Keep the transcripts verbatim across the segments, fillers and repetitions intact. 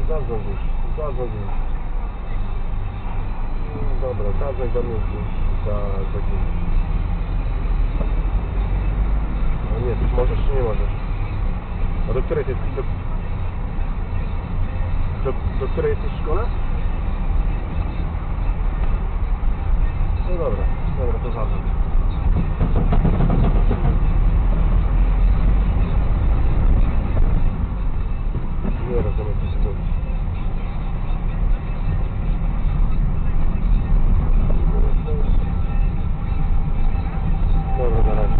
zadzwoń już, zadzwoń już. Dobra, zadzwoń do mnie gdzieś za godzinę. No nie, ty możesz czy nie możesz? A do której ty do, do, do której jesteś w szkole? No dobra, dobra, to zadzwoń. Nie rozumiem, co się mówi. Dobra, na razie.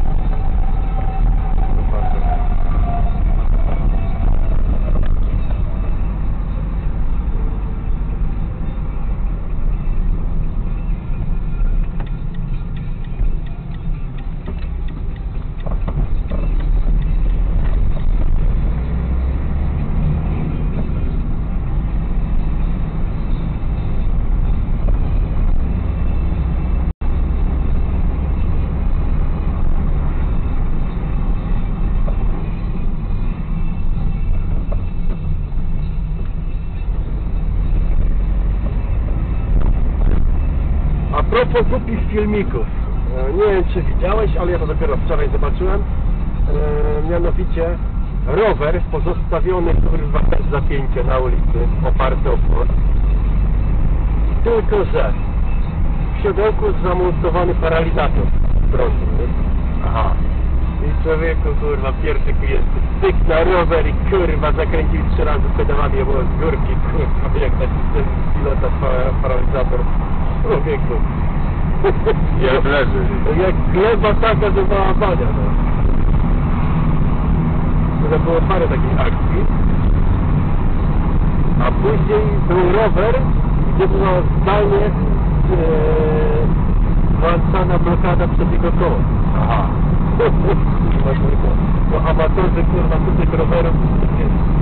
A propos głupich filmików, nie wiem czy widziałeś, ale ja to dopiero wczoraj zobaczyłem, e, mianowicie rower pozostawiony kurwa bez zapięcia na ulicy, oparty o płot, tylko że w siodełku zamontowany paralizator prądu. Aha. I człowieku kurwa pierwszy jest styk na rower i kurwa zakręcił trzy razy pedałami obok z górki, kurwa jak taki ten pilota paralizator. Człowieku. Jak leży. Jak gleba taka do załapania, no. To było parę takich akcji. A później był rower, gdzie była zdalnie ee, włączana blokada przedniego koła. Aha. Bo amatorzy kurwa tych rowerów